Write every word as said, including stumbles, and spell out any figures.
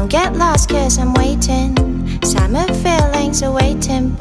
Don't get lost cause I'm waiting. Summer feelings are waiting.